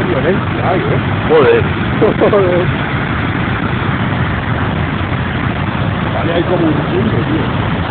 de violencia hay, ¿eh? Joder. Joder. Vale, hay como un mundo, tío.